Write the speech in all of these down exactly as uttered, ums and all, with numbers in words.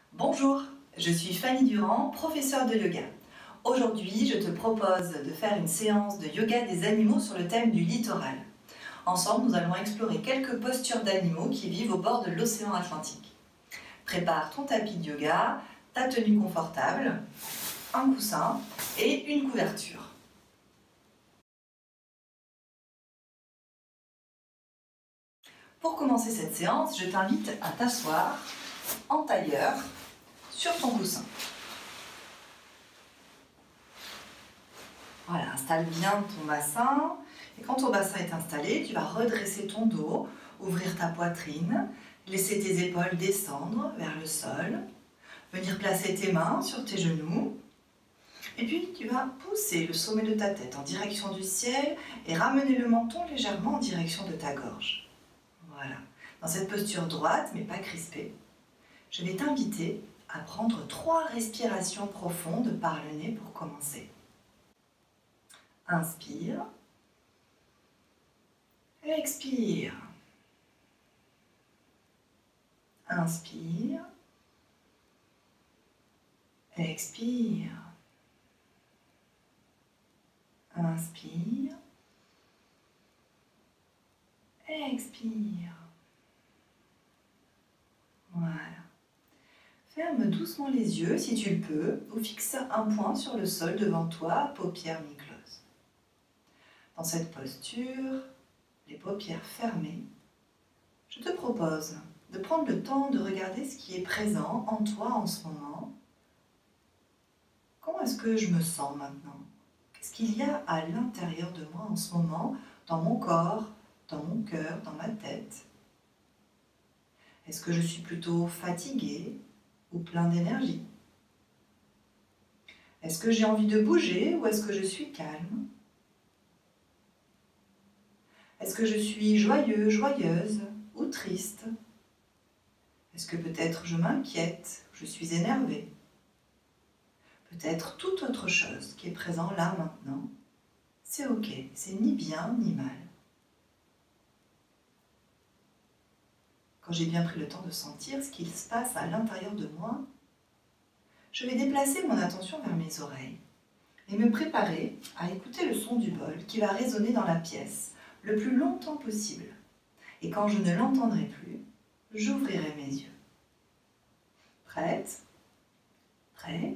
Bonjour, je suis Fanny Durand, professeure de yoga. Aujourd'hui, je te propose de faire une séance de yoga des animaux sur le thème du littoral. Ensemble, nous allons explorer quelques postures d'animaux qui vivent au bord de l'océan Atlantique. Prépare ton tapis de yoga, ta tenue confortable, un coussin et une couverture. Pour commencer cette séance, je t'invite à t'asseoir en tailleur sur ton coussin. Voilà, installe bien ton bassin. Et quand ton bassin est installé, tu vas redresser ton dos, ouvrir ta poitrine, laisser tes épaules descendre vers le sol, venir placer tes mains sur tes genoux. Et puis tu vas pousser le sommet de ta tête en direction du ciel et ramener le menton légèrement en direction de ta gorge. Voilà. Dans cette posture droite, mais pas crispée, je vais t'inviter à prendre trois respirations profondes par le nez pour commencer. Inspire. Expire. Inspire. Expire. Inspire. Expire. Voilà. Ferme doucement les yeux si tu le peux ou fixe un point sur le sol devant toi, paupières mi-closes. Dans cette posture, les paupières fermées, je te propose de prendre le temps de regarder ce qui est présent en toi en ce moment. Comment est-ce que je me sens maintenant? Qu'est-ce qu'il y a à l'intérieur de moi en ce moment, dans mon corps, dans mon cœur, dans ma tête? Est-ce que je suis plutôt fatiguée ou plein d'énergie? Est-ce que j'ai envie de bouger ou est-ce que je suis calme? Est-ce que je suis joyeux, joyeuse ou triste? Est-ce que peut-être je m'inquiète, je suis énervée? Peut-être toute autre chose qui est présent là maintenant. C'est ok, c'est ni bien ni mal. Quand j'ai bien pris le temps de sentir ce qu'il se passe à l'intérieur de moi, je vais déplacer mon attention vers mes oreilles et me préparer à écouter le son du bol qui va résonner dans la pièce le plus longtemps possible. Et quand je ne l'entendrai plus, j'ouvrirai mes yeux. Prête? Prêt?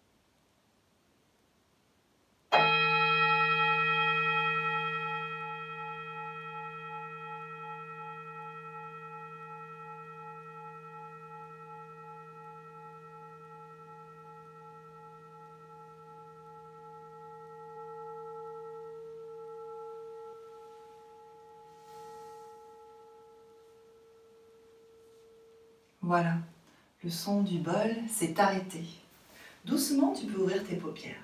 Voilà, le son du bol s'est arrêté. Doucement, tu peux ouvrir tes paupières.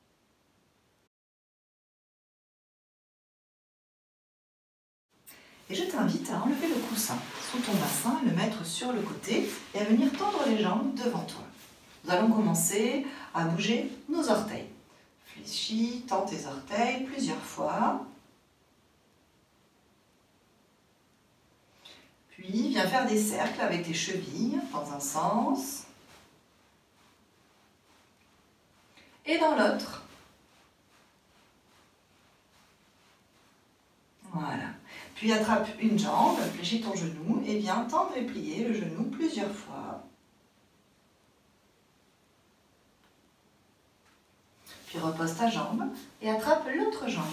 Et je t'invite à enlever le coussin sous ton bassin, le mettre sur le côté et à venir tendre les jambes devant toi. Nous allons commencer à bouger nos orteils. Fléchis, tends tes orteils plusieurs fois. Puis, viens faire des cercles avec tes chevilles dans un sens et dans l'autre. Voilà. Puis attrape une jambe, fléchis ton genou et viens tendre et plier le genou plusieurs fois. Puis repose ta jambe et attrape l'autre jambe.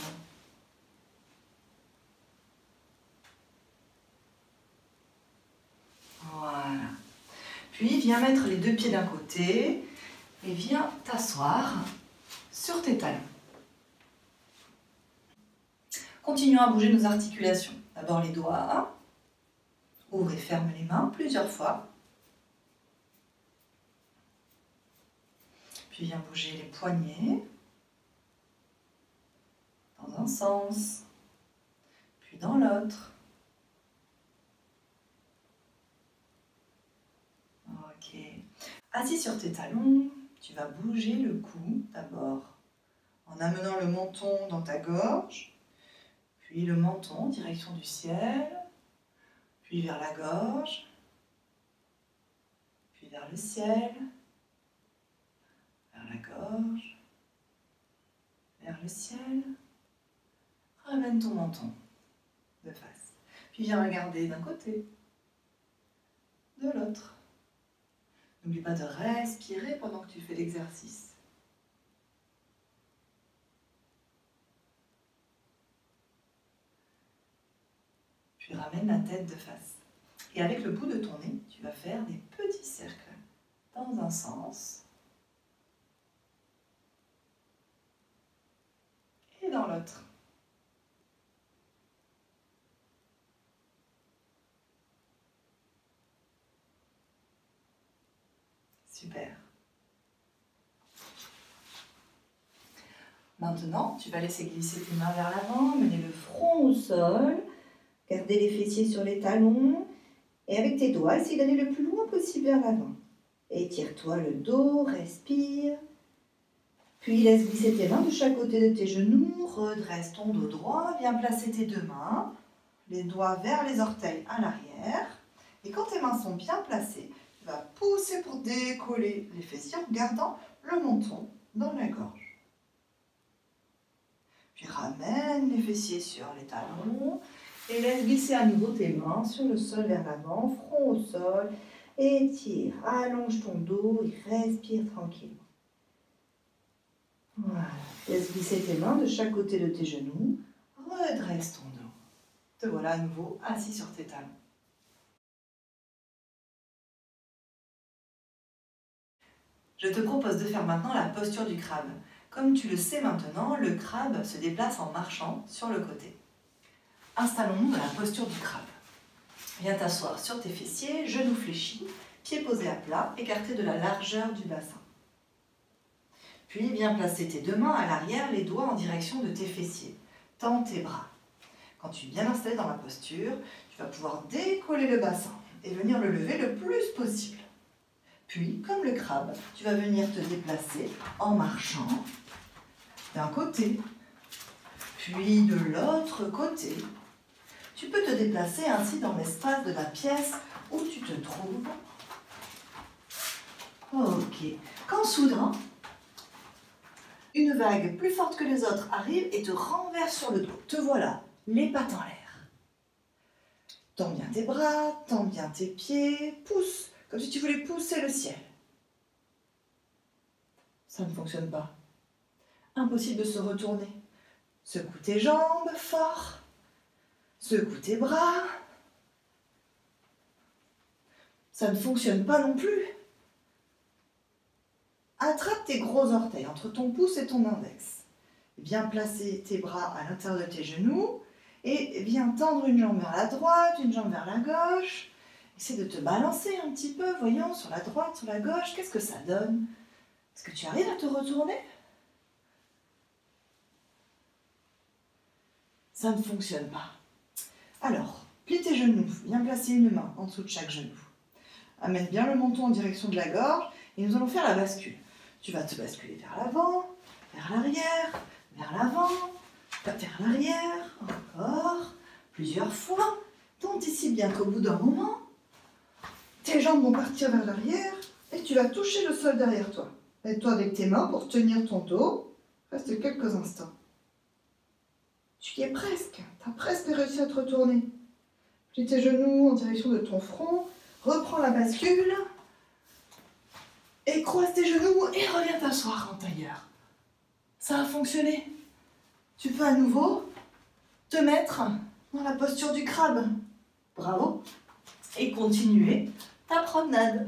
Voilà. Puis viens mettre les deux pieds d'un côté et viens t'asseoir sur tes talons. Continuons à bouger nos articulations. D'abord les doigts. Ouvre et ferme les mains plusieurs fois. Puis viens bouger les poignets dans un sens, puis dans l'autre. Ok. Assis sur tes talons, tu vas bouger le cou d'abord en amenant le menton dans ta gorge, puis le menton en direction du ciel, puis vers la gorge, puis vers le ciel, vers la gorge, vers le ciel. Ramène ton menton de face. Puis viens regarder d'un côté, de l'autre. N'oublie pas de respirer pendant que tu fais l'exercice. Puis ramène la tête de face. Et avec le bout de ton nez, tu vas faire des petits cercles dans un sens et dans l'autre. Super. Maintenant, tu vas laisser glisser tes mains vers l'avant, mener le front au sol, garder les fessiers sur les talons et avec tes doigts, essaye d'aller le plus loin possible vers l'avant. Étire-toi le dos, respire. Puis laisse glisser tes mains de chaque côté de tes genoux, redresse ton dos droit, viens placer tes deux mains, les doigts vers les orteils à l'arrière. Et quand tes mains sont bien placées, tu vas pousser pour décoller les fessiers en gardant le menton dans la gorge. Puis ramène les fessiers sur les talons et laisse glisser à nouveau tes mains sur le sol vers l'avant, front au sol. Étire, allonge ton dos et respire tranquillement. Voilà, laisse glisser tes mains de chaque côté de tes genoux, redresse ton dos. Te voilà à nouveau assis sur tes talons. Je te propose de faire maintenant la posture du crabe. Comme tu le sais maintenant, le crabe se déplace en marchant sur le côté. Installons-nous dans la posture du crabe. Viens t'asseoir sur tes fessiers, genoux fléchis, pieds posés à plat, écartés de la largeur du bassin. Puis viens placer tes deux mains à l'arrière, les doigts en direction de tes fessiers. Tends tes bras. Quand tu es bien installé dans la posture, tu vas pouvoir décoller le bassin et venir le lever le plus possible. Puis, comme le crabe, tu vas venir te déplacer en marchant d'un côté, puis de l'autre côté. Tu peux te déplacer ainsi dans l'espace de la pièce où tu te trouves. Ok. Quand soudain, une vague plus forte que les autres arrive et te renverse sur le dos. Te voilà, les pattes en l'air. Tends bien tes bras, tends bien tes pieds, pousse, comme si tu voulais pousser le ciel. Ça ne fonctionne pas. Impossible de se retourner. Secoue tes jambes fort. Secoue tes bras. Ça ne fonctionne pas non plus. Attrape tes gros orteils entre ton pouce et ton index. Viens placer tes bras à l'intérieur de tes genoux et viens tendre une jambe vers la droite, une jambe vers la gauche. Essaie de te balancer un petit peu, voyons, sur la droite, sur la gauche. Qu'est-ce que ça donne? Est-ce que tu arrives à te retourner? Ça ne fonctionne pas. Alors, plie tes genoux, viens placer une main en dessous de chaque genou. Amène bien le menton en direction de la gorge et nous allons faire la bascule. Tu vas te basculer vers l'avant, vers l'arrière, vers l'avant, vers l'arrière, encore, plusieurs fois. Tant et si bien qu'au bout d'un moment, tes jambes vont partir vers l'arrière et tu vas toucher le sol derrière toi. Aide-toi avec tes mains pour tenir ton dos. Reste quelques instants. Tu y es presque. Tu as presque réussi à te retourner. Plie tes genoux en direction de ton front. Reprends la bascule. Et croise tes genoux et reviens t'asseoir en tailleur. Ça a fonctionné. Tu peux à nouveau te mettre dans la posture du crabe. Bravo. Et continuer ta promenade.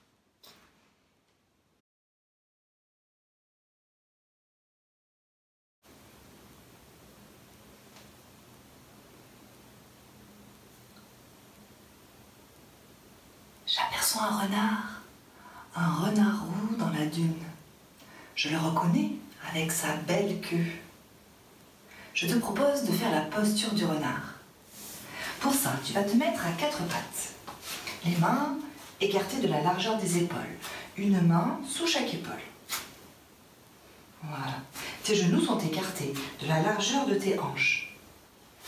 J'aperçois un renard, un renard roux dans la dune. Je le reconnais avec sa belle queue. Je te propose de faire la posture du renard. Pour ça, tu vas te mettre à quatre pattes. Les mains écartées de la largeur des épaules. Une main sous chaque épaule. Voilà. Tes genoux sont écartés de la largeur de tes hanches.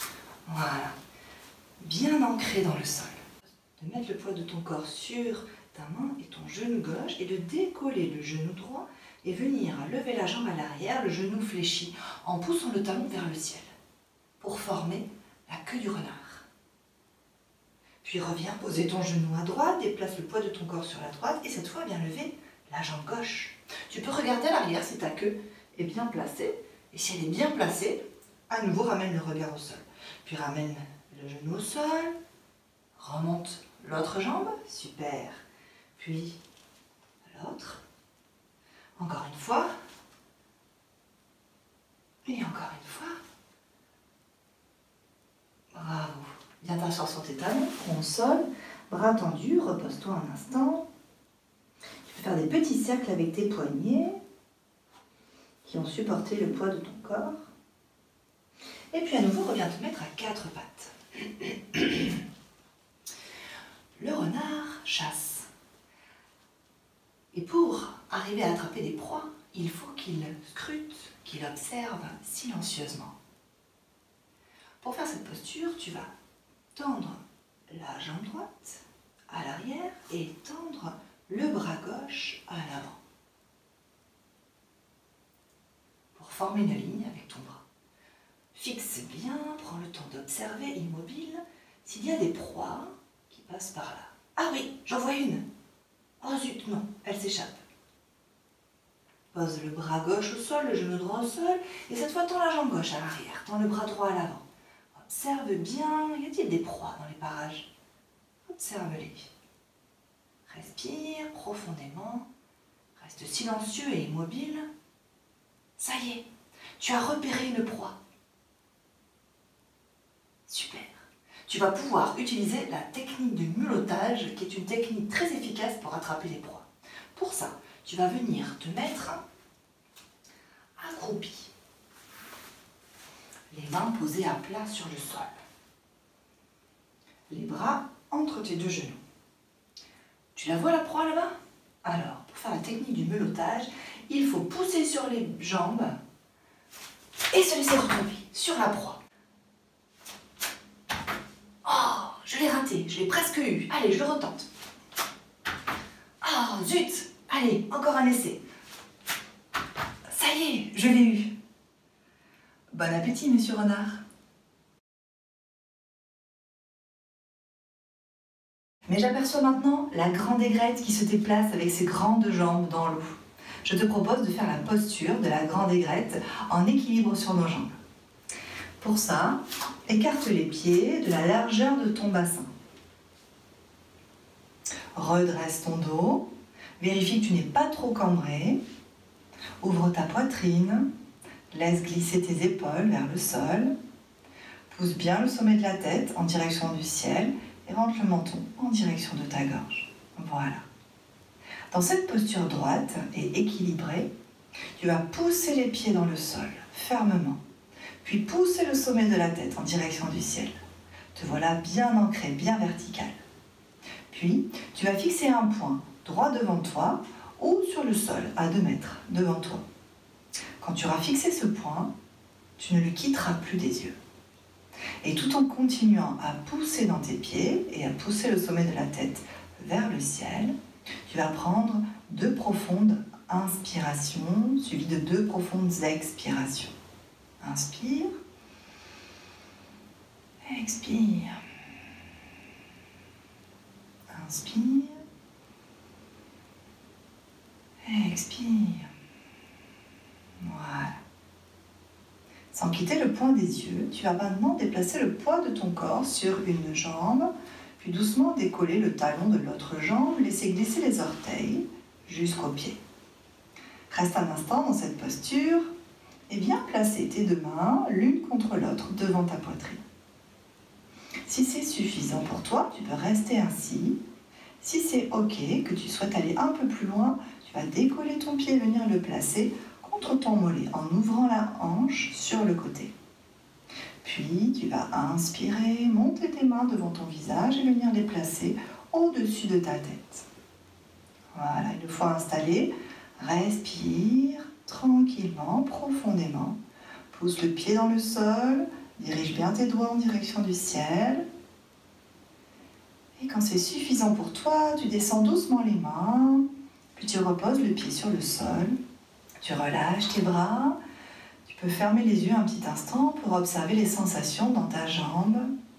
Voilà. Bien ancrés dans le sol. De mettre le poids de ton corps sur ta main et ton genou gauche et de décoller le genou droit et venir lever la jambe à l'arrière, le genou fléchi, en poussant le talon vers le ciel, pour former la queue du renard. Puis reviens poser ton genou à droite, déplace le poids de ton corps sur la droite et cette fois viens lever la jambe gauche. Tu peux regarder à l'arrière si ta queue est bien placée et si elle est bien placée, à nouveau ramène le regard au sol. Puis ramène le genou au sol, remonte l'autre jambe, super. Puis l'autre, encore une fois, et encore une fois. Bravo. Viens t'asseoir sur tes talons, front au sol, bras tendus, repose-toi un instant. Tu peux faire des petits cercles avec tes poignets qui ont supporté le poids de ton corps. Et puis à nouveau, reviens te mettre à quatre pattes. Le renard chasse. Et pour arriver à attraper des proies, il faut qu'il scrute, qu'il observe silencieusement. Pour faire cette posture, tu vas tendre la jambe droite à l'arrière et tendre le bras gauche à l'avant. Pour former une ligne avec ton bras. Fixe bien, prends le temps d'observer, immobile, s'il y a des proies qui passent par là. Ah oui, j'en vois une. Oh zut, non, elle s'échappe. Pose le bras gauche au sol, le genou droit au sol, et cette fois tends la jambe gauche à l'arrière, tends le bras droit à l'avant. Observe bien, y a-t-il des proies dans les parages? Observe-les. Respire profondément, reste silencieux et immobile. Ça y est, tu as repéré une proie. Super. Tu vas pouvoir utiliser la technique de mulottage, qui est une technique très efficace pour attraper les proies. Pour ça, tu vas venir te mettre accroupi. Les mains posées à plat sur le sol. Les bras entre tes deux genoux. Tu la vois la proie là-bas? Alors, pour faire la technique du mulottage, il faut pousser sur les jambes et se laisser retomber sur la proie. Oh, je l'ai raté, je l'ai presque eu. Allez, je le retente. Oh, zut! Allez, encore un essai. Ça y est, je l'ai eu. Bon appétit, monsieur renard. Mais j'aperçois maintenant la grande aigrette qui se déplace avec ses grandes jambes dans l'eau. Je te propose de faire la posture de la grande aigrette en équilibre sur nos jambes. Pour ça, écarte les pieds de la largeur de ton bassin. Redresse ton dos. Vérifie que tu n'es pas trop cambré. Ouvre ta poitrine. Laisse glisser tes épaules vers le sol. Pousse bien le sommet de la tête en direction du ciel et rentre le menton en direction de ta gorge. Voilà. Dans cette posture droite et équilibrée, tu vas pousser les pieds dans le sol fermement, puis pousser le sommet de la tête en direction du ciel. Te voilà bien ancré, bien vertical. Puis, tu vas fixer un point droit devant toi ou sur le sol à deux mètres devant toi. Quand tu auras fixé ce point, tu ne le quitteras plus des yeux. Et tout en continuant à pousser dans tes pieds et à pousser le sommet de la tête vers le ciel, tu vas prendre deux profondes inspirations suivies de deux profondes expirations. Inspire, expire, inspire, expire. Voilà. Sans quitter le point des yeux, tu vas maintenant déplacer le poids de ton corps sur une jambe, puis doucement décoller le talon de l'autre jambe, laisser glisser les orteils jusqu'au pied. Reste un instant dans cette posture et viens placer tes deux mains l'une contre l'autre devant ta poitrine. Si c'est suffisant pour toi, tu peux rester ainsi. Si c'est OK, que tu souhaites aller un peu plus loin, tu vas décoller ton pied et venir le placer contre ton mollet en ouvrant la hanche sur le côté. Puis tu vas inspirer, monter tes mains devant ton visage et venir les placer au-dessus de ta tête. Voilà, une fois installé, respire tranquillement, profondément. Pousse le pied dans le sol, dirige bien tes doigts en direction du ciel. Et quand c'est suffisant pour toi, tu descends doucement les mains, puis tu reposes le pied sur le sol. Tu relâches tes bras. Tu peux fermer les yeux un petit instant pour observer les sensations dans ta jambe.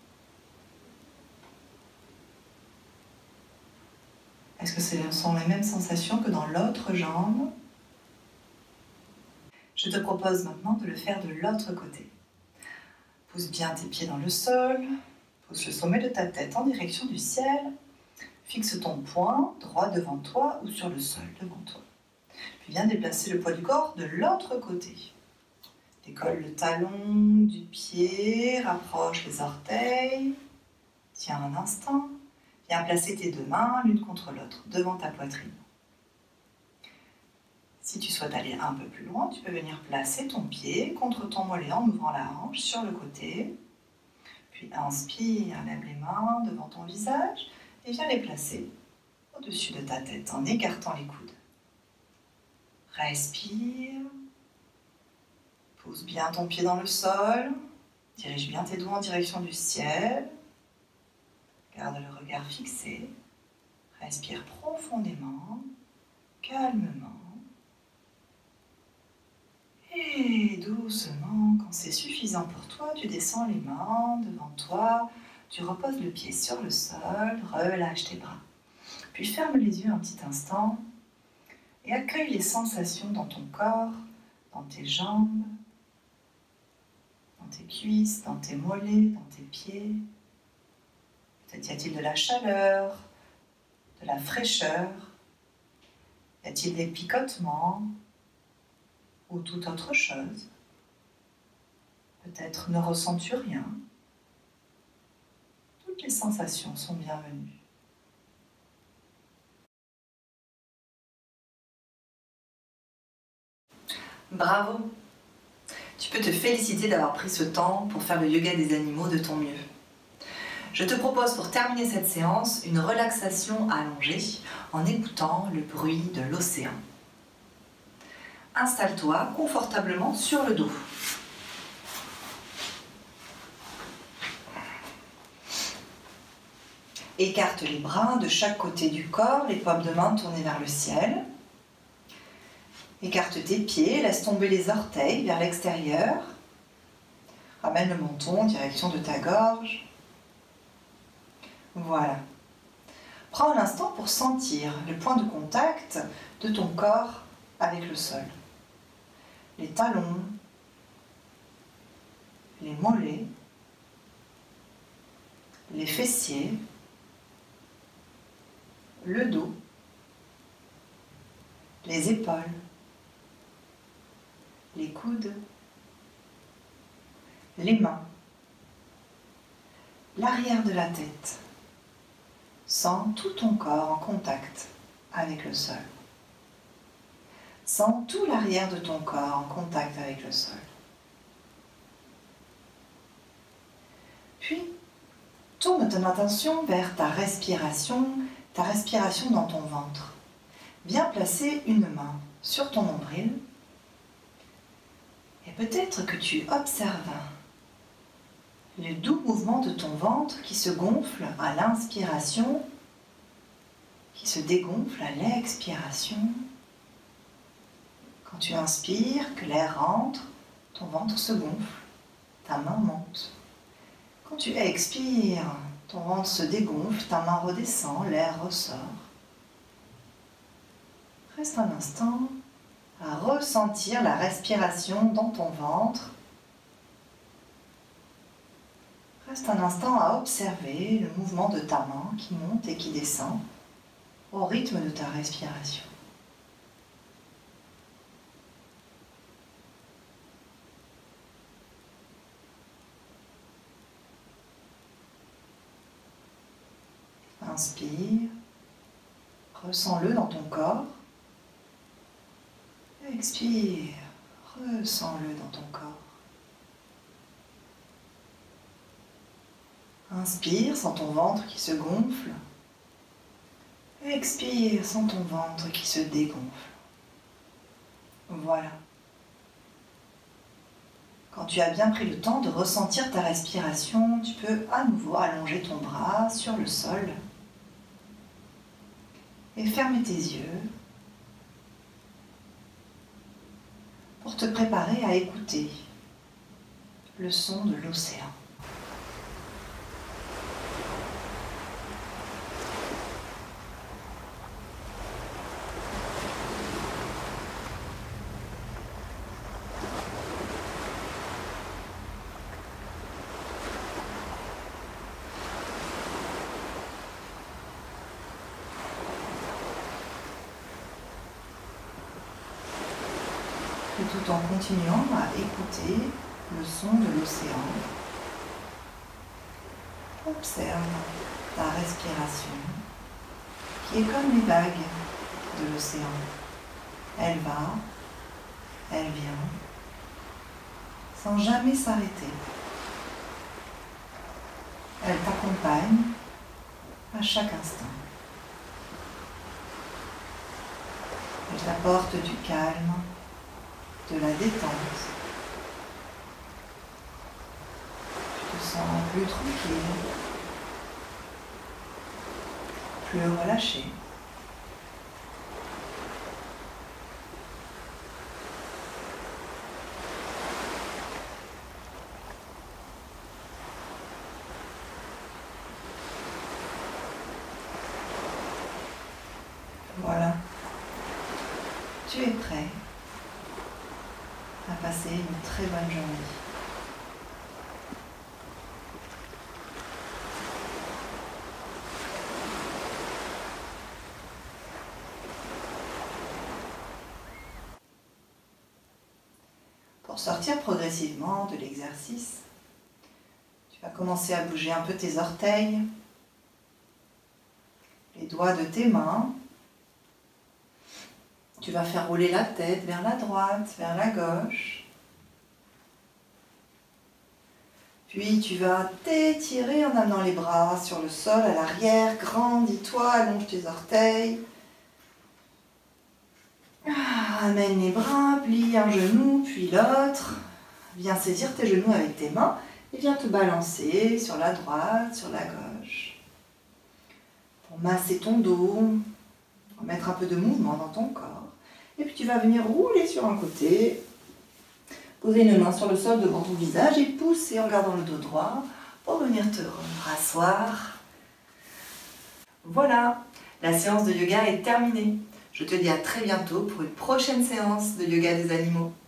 Est-ce que ce sont les mêmes sensations que dans l'autre jambe? Je te propose maintenant de le faire de l'autre côté. Pose bien tes pieds dans le sol, pose le sommet de ta tête en direction du ciel, fixe ton poing droit devant toi ou sur le sol devant toi. Puis viens déplacer le poids du corps de l'autre côté. Décolle le talon du pied, rapproche les orteils, tiens un instant, viens placer tes deux mains l'une contre l'autre devant ta poitrine. Si tu souhaites aller un peu plus loin, tu peux venir placer ton pied contre ton mollet en ouvrant la hanche sur le côté. Puis inspire, lève les mains devant ton visage et viens les placer au-dessus de ta tête en écartant les coudes. Respire. Pose bien ton pied dans le sol. Dirige bien tes doigts en direction du ciel. Garde le regard fixé. Respire profondément, calmement. Et doucement, quand c'est suffisant pour toi, tu descends les mains devant toi, tu reposes le pied sur le sol, relâche tes bras. Puis ferme les yeux un petit instant et accueille les sensations dans ton corps, dans tes jambes, dans tes cuisses, dans tes mollets, dans tes pieds. Peut-être y a-t-il de la chaleur, de la fraîcheur, y a-t-il des picotements ou toute autre chose. Peut-être ne ressens-tu rien. Toutes les sensations sont bienvenues. Bravo! Tu peux te féliciter d'avoir pris ce temps pour faire le yoga des animaux de ton mieux. Je te propose pour terminer cette séance une relaxation allongée en écoutant le bruit de l'océan. Installe-toi confortablement sur le dos. Écarte les bras de chaque côté du corps, les paumes de main tournées vers le ciel. Écarte tes pieds, laisse tomber les orteils vers l'extérieur. Ramène le menton en direction de ta gorge. Voilà. Prends un instant pour sentir le point de contact de ton corps avec le sol. Les talons, les mollets, les fessiers, le dos, les épaules, les coudes, les mains, l'arrière de la tête. Sens tout ton corps en contact avec le sol. Sens tout l'arrière de ton corps en contact avec le sol. Puis, tourne ton attention vers ta respiration, ta respiration dans ton ventre. Viens placer une main sur ton nombril et peut-être que tu observes le doux mouvement de ton ventre qui se gonfle à l'inspiration, qui se dégonfle à l'expiration. Quand tu inspires, que l'air rentre, ton ventre se gonfle, ta main monte. Quand tu expires, ton ventre se dégonfle, ta main redescend, l'air ressort. Reste un instant à ressentir la respiration dans ton ventre. Reste un instant à observer le mouvement de ta main qui monte et qui descend au rythme de ta respiration. Inspire, ressens-le dans ton corps. Expire, ressens-le dans ton corps. Inspire, sens ton ventre qui se gonfle. Expire, sens ton ventre qui se dégonfle. Voilà. Quand tu as bien pris le temps de ressentir ta respiration, tu peux à nouveau allonger ton bras sur le sol et ferme tes yeux pour te préparer à écouter le son de l'océan. Et tout en continuant à écouter le son de l'océan, observe ta respiration qui est comme les vagues de l'océan. Elle va, elle vient, sans jamais s'arrêter. Elle t'accompagne à chaque instant. Elle t'apporte du calme, de la détente. Tu te sens plus tranquille, plus relâché. Voilà, tu es prêt à passer une très bonne journée. Pour sortir progressivement de l'exercice, tu vas commencer à bouger un peu tes orteils, les doigts de tes mains. Tu vas faire rouler la tête vers la droite, vers la gauche. Puis tu vas t'étirer en amenant les bras sur le sol à l'arrière. Grandis-toi, allonge tes orteils. Ah, amène les bras, plie un genou, puis l'autre. Viens saisir tes genoux avec tes mains et viens te balancer sur la droite, sur la gauche. Pour masser ton dos, mettre un peu de mouvement dans ton corps. Et puis tu vas venir rouler sur un côté, poser une main sur le sol devant ton visage et pousser en gardant le dos droit pour venir te rasseoir. Voilà, la séance de yoga est terminée. Je te dis à très bientôt pour une prochaine séance de yoga des animaux.